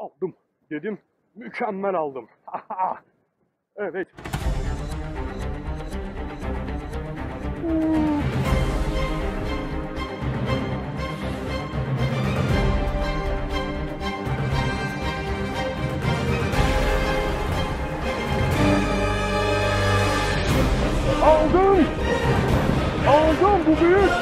Aldım dedim. Mükemmel aldım. Evet. Aldım. Aldım, bu büyük.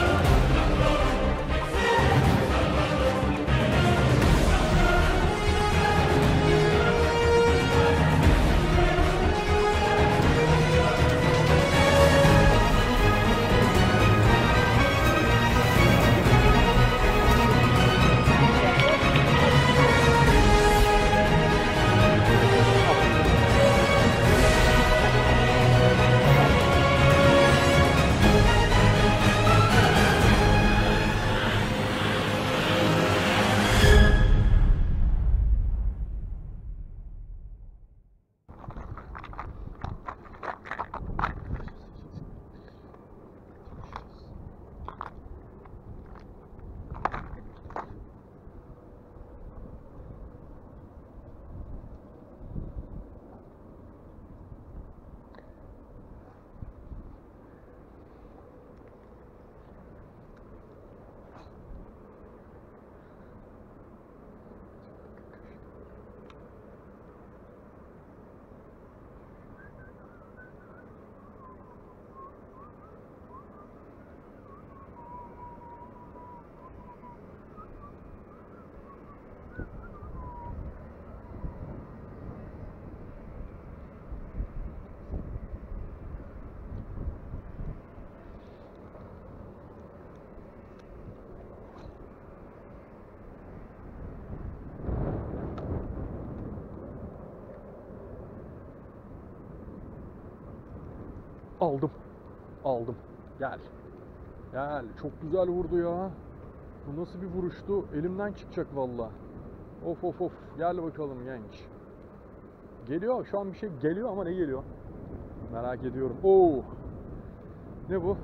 Aldım. Aldım. Gel. Gel. Çok güzel vurdu ya. Bu nasıl bir vuruştu? Elimden çıkacak valla. Of of of. Gel bakalım genç. Geliyor. Şu an bir şey geliyor ama ne geliyor? Merak ediyorum. Oo. Ne bu?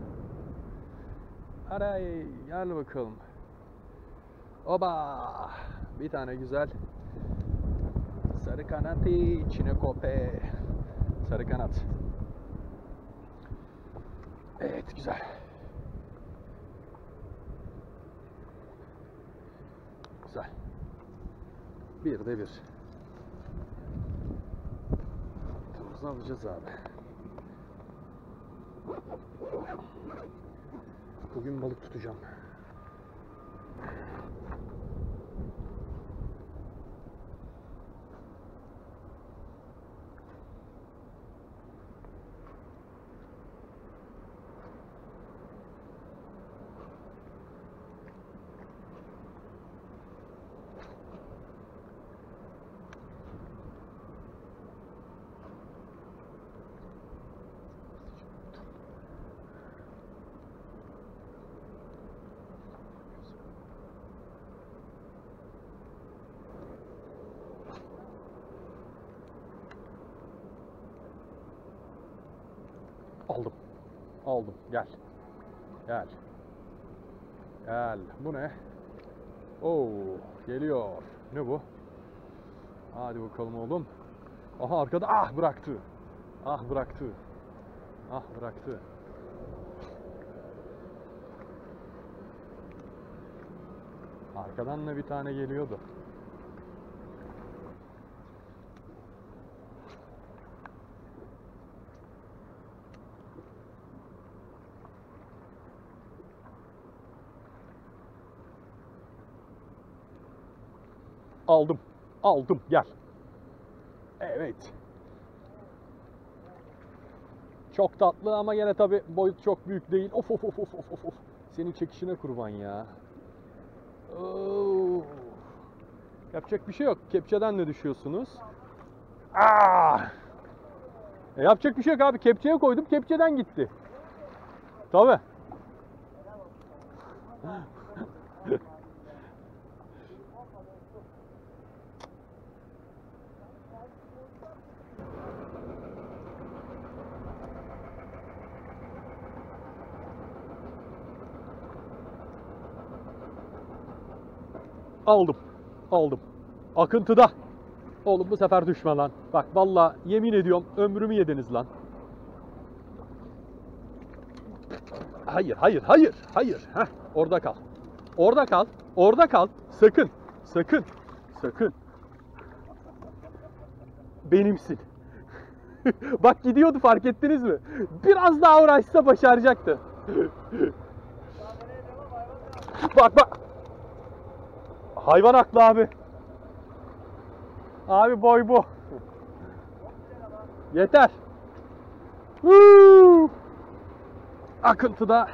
Aray. Gel bakalım. Oba. Bir tane güzel. Sarı kanat içine kope. Sarı kanat. Evet, güzel. Güzel. Bir de bir. Tavuzunu alacağız abi. Bugün balık tutacağım. Aldım. Aldım. Gel. Gel. Gel. Bu ne? Oo, geliyor. Ne bu? Hadi bakalım oğlum. Aha, arkada. Ah, bıraktı. Ah, bıraktı. Ah, bıraktı. Arkadan da bir tane geliyordu. Aldım. Aldım. Gel. Evet. Çok tatlı ama yine tabi boyut çok büyük değil. Of of of of of of. Senin çekişine kurban ya. Oo. Yapacak bir şey yok. Kepçeden de düşüyorsunuz. Ah! Yapacak bir şey yok abi. Kepçeye koydum. Kepçeden gitti. Tabi. Aldım. Aldım. Akıntıda. Oğlum bu sefer düşme lan. Bak vallahi yemin ediyorum ömrümü yediniz lan. Hayır, hayır, hayır, hayır. Heh, orada kal. Orada kal. Orada kal. Sakın. Sakın. Sakın. Benimsin. Bak gidiyordu, fark ettiniz mi? Biraz daha uğraşsa başaracaktı. Bak bak. Hayvan haklı abi. Abi boy bu. Yeter. Woo! Akıntıda.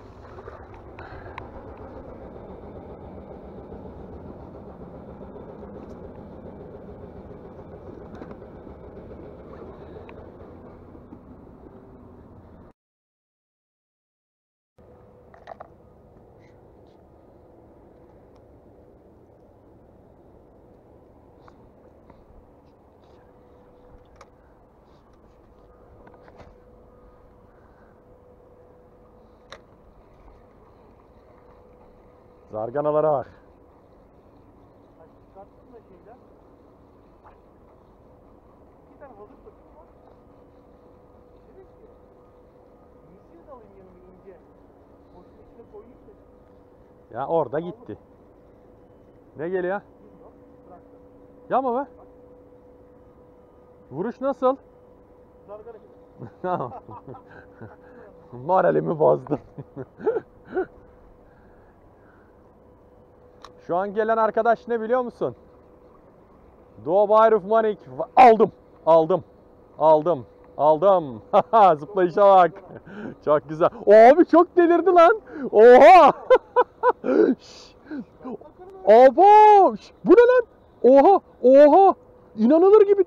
Zarganalara bak. Çıkarttım da şeyden. İki tane balık tuttum var. Dedim ki, misiye de alayım yanıma ince. Boşun içine koyayım dedim. Ya orada gitti. Ne geliyor? Bilmiyorum, bıraktım. Yama be. Vuruş nasıl? Zargana gibi. Moralimi bozdun. Şu an gelen arkadaş ne biliyor musun? Doğu Bayruf Manik. Aldım. Aldım. Aldım. Aldım. Zıplayışa bak. Çok güzel. Abi çok delirdi lan. Oha. Abo. Bu ne lan? Oha. Oha. İnanılır gibi.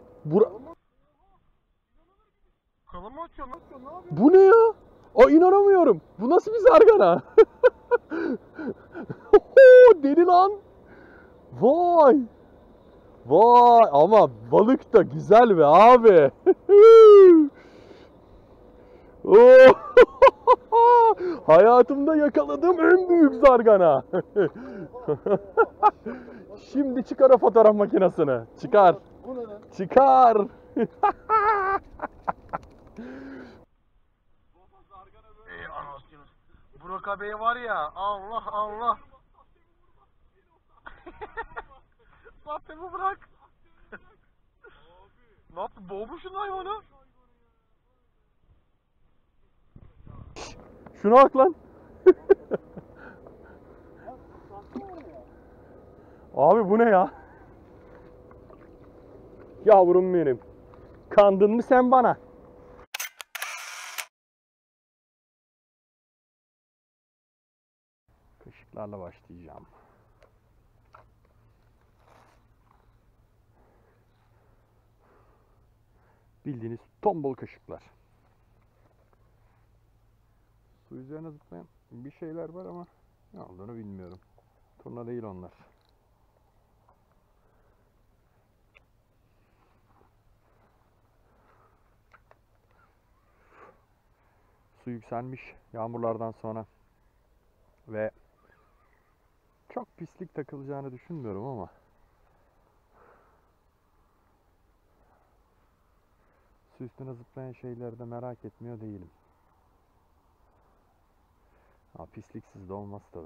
Kanımı açıyor lan. Ne yapıyorsun? Bu ne ya? Aa, inanamıyorum. Bu nasıl bir zargana? Deli lan. Vay. Vay ama balık da güzel be abi. Oo! Hayatımda yakaladığım en büyük zargana. Şimdi çıkar o fotoğraf makinesini. Çıkar. Bu ne lan? Çıkar. Ey anasını. Burak abi var ya, Allah Allah. Sahtemi bırak. Ne yaptın? Boğmuşsun hayvanı. Şuna bak lan. Abi bu ne ya? Yavrum benim. Kandın mı sen bana? Kaşıklarla başlayacağım. Bildiğiniz tombul kaşıklar. Su üzerine zıplayan bir şeyler var ama ne olduğunu bilmiyorum. Turna değil onlar. Su yükselmiş yağmurlardan sonra ve çok pislik takılacağını düşünmüyorum ama su üstüne zıplayan şeyleri de merak etmiyor değilim. Ha, pisliksiz de olmaz tabi.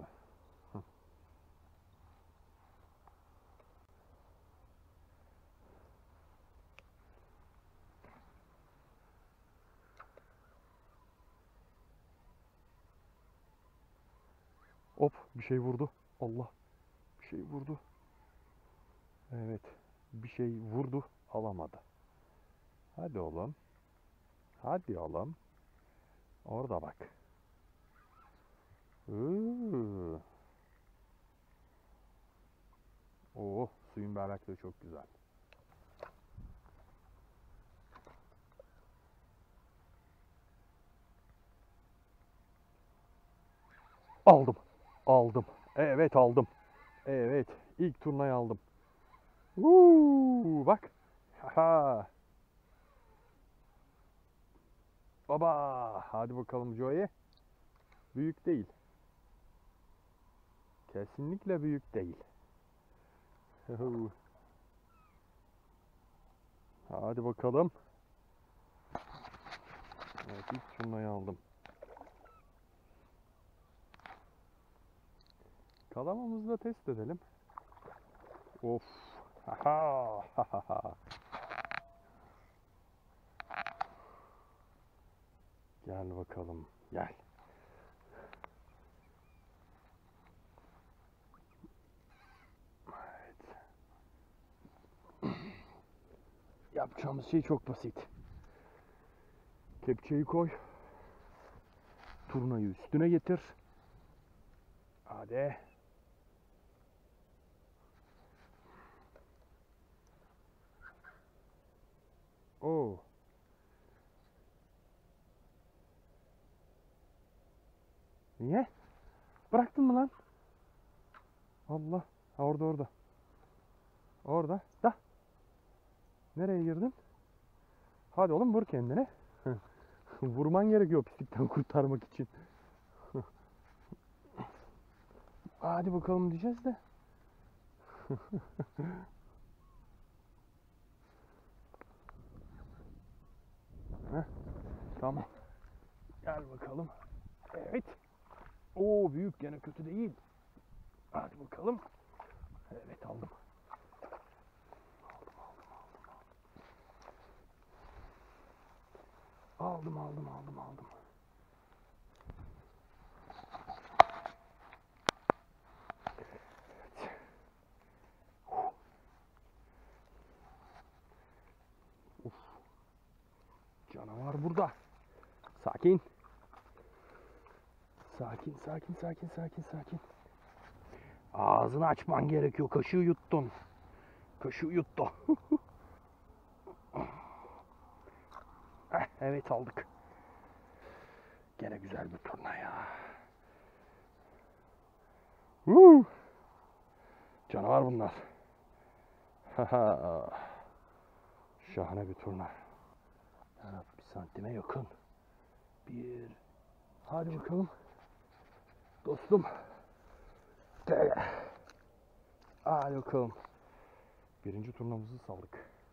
Hop, bir şey vurdu. Allah, bir şey vurdu. Evet, bir şey vurdu, alamadı. Hadi oğlum. Hadi oğlum. Orada bak. Oh, suyun berraklığı çok güzel. Aldım. Aldım. Evet aldım. Evet. İlk turnayı aldım. Bak. Haha. Baba. Hadi bakalım Joey. Büyük değil. Kesinlikle büyük değil. Hadi bakalım. Evet, ilk turnayı aldım. Kalamamızı da test edelim. Of. Haha. Haha. Gel bakalım. Gel. Evet. Yapacağımız şey çok basit. Kepçeyi koy. Turnayı üstüne getir. Hadi. Oo. Niye? Bıraktın mı lan? Allah. Ha, orada orada. Orada. Da. Nereye girdin? Hadi oğlum vur kendini. Vurman gerekiyor pislikten kurtarmak için. Hadi bakalım diyeceğiz de. Heh, tamam. Gel bakalım. Evet. Oo, büyük, gene kötü değil. Hadi bakalım. Evet, aldım. Aldım. Uf. Canavar burada. Sakin. Sakin. Ağzını açman gerekiyor. Kaşığı yuttun. Kaşığı yuttu. Evet, aldık. Gene güzel bir turna ya. Canavar bunlar. Şahane bir turna. Evet, 1 santime yakın. Hadi bakalım. Dostum. Gel. Hadi bakalım. Birinci turnamızı saldık.